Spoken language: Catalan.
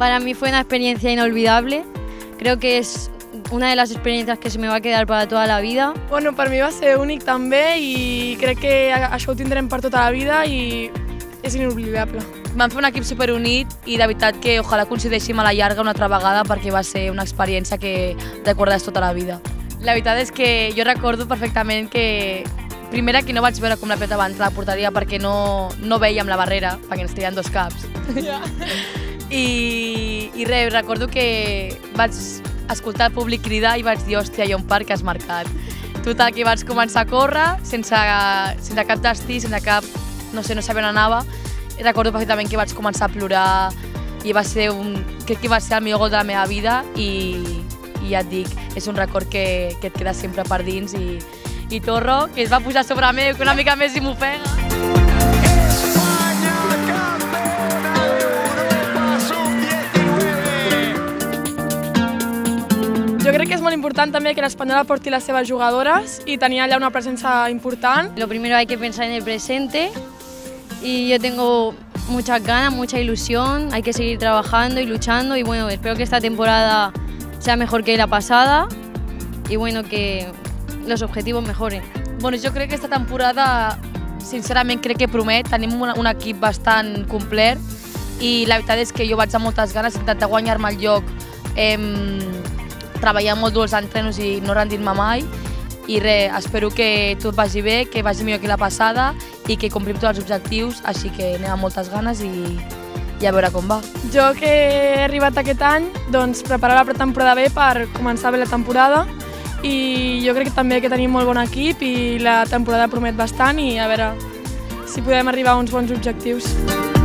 Para mí fue una experiencia inolvidable. Creo que es una de las experiencias que se me va a quedar para toda la vida. Bueno, per mi va ser únic també i crec que això ho tindrem per tota la vida i és inoblidable. Vam fer un equip superunit i de veritat que ojalà coincideixim a la llarga una altra vegada perquè va ser una experiència que recordaràs tota la vida. La veritat és que jo recordo perfectament que primera que no vaig veure com la pilota va entrar a la porteria perquè no veiem la barrera, perquè ens treien dos caps. I res, recordo que vaig escoltar el públic cridar i vaig dir, hòstia, hi ha un parc que has marcat. Total, que vaig començar a córrer sense cap destí, sense cap... no sé, no sabia on anava. I recordo perfectament que vaig començar a plorar i va ser crec que va ser el millor gol de la meva vida i ja et dic, és un record que et queda sempre per dins i Torro, que es va pujar sobre meu, que una mica més i m'ofega. Jo crec que és molt important també que l'Espanyol aporti les seves jugadores i tenir allà una presència important. Lo primero hay que pensar en el presente y yo tengo muchas ganas, mucha ilusión, hay que seguir trabajando y luchando y bueno, espero que esta temporada sea mejor que la pasada y bueno, que los objetivos mejoren. Bueno, jo crec que aquesta temporada, sincerament, crec que promet. Tenim un equip bastant complet i la veritat és que jo vaig amb moltes ganes d'intentar guanyar-me el lloc, treballar molt dur els entrenos i no rendir-me mai. I res, espero que tot vagi bé, que vagi millor que la passada i que complim tots els objectius, així que anem amb moltes ganes i a veure com va. Jo que he arribat aquest any, doncs preparar la pretemporada bé per començar bé la temporada i jo crec que també que tenim molt bon equip i la temporada promet bastant i a veure si podem arribar a uns bons objectius.